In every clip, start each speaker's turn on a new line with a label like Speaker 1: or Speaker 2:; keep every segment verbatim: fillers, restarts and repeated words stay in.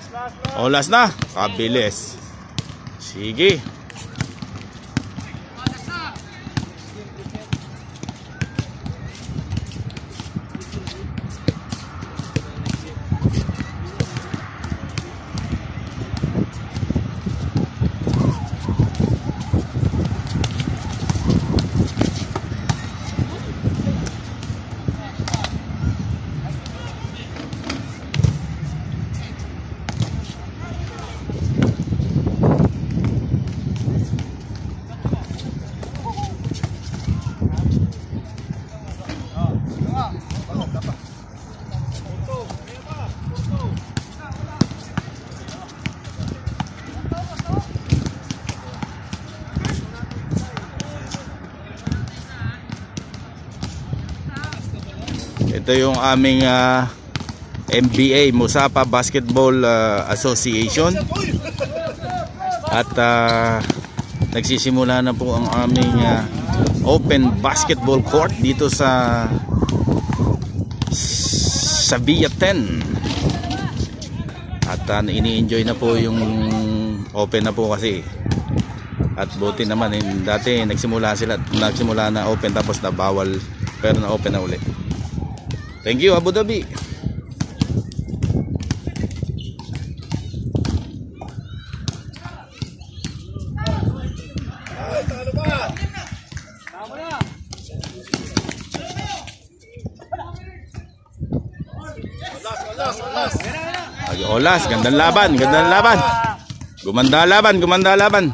Speaker 1: O, last na. Kabilis. Sige. Ito yung aming uh, M B A, Musapa Basketball uh, Association. At uh, nagsisimula na po ang aming uh, open basketball court dito sa sa Via ten. At uh, ini-enjoy na po yung open na po kasi. At buti naman, eh, dati nagsimula sila, nagsimula na open tapos na bawal, pero na open na uli. Thank you, Abu Dhabi. Olas, gandang laban, gandang laban. Gumanda laban, gumanda laban.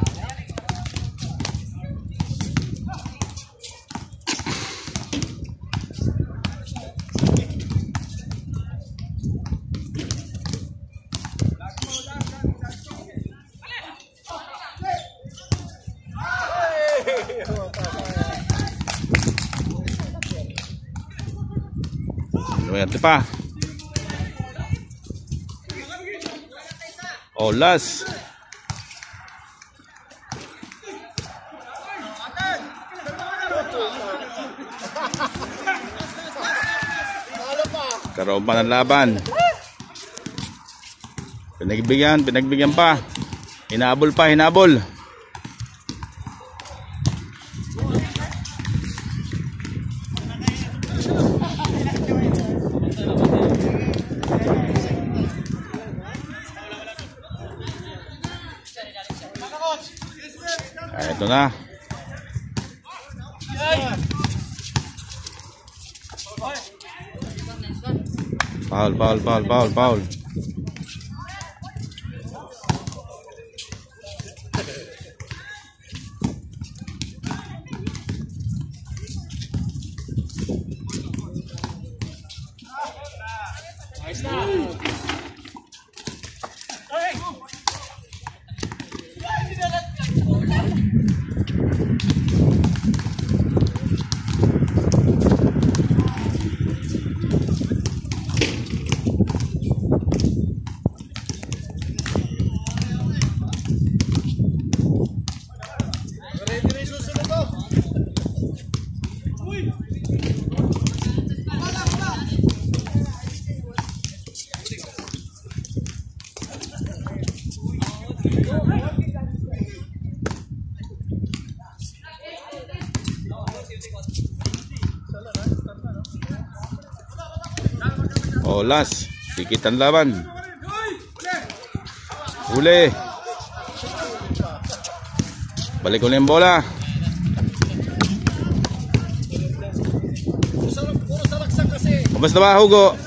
Speaker 1: Ito pa. Olas. Karoon pa ng laban. Pinagbigyan, pinagbigyan pa. Hinabol pa, hinabol. Ah, ito na. Foul, foul, foul, foul, foul. Olas, sikit ang laban. Uli. Balik ulit ang bola. Kumusta ba, Hugo?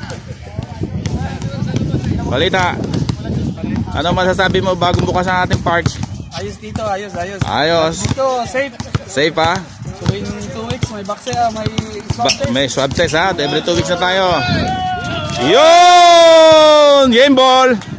Speaker 1: Balita. Ano masasabi mo bagong bukas ang ating park?
Speaker 2: Ayos dito, ayos, ayos.
Speaker 1: Ayos.
Speaker 2: Dito, safe.
Speaker 1: Safe ha?
Speaker 2: Tuwing two weeks, may vaccine, may swab test.
Speaker 1: May swab test ha? Every two weeks na tayo. Yun! Game ball!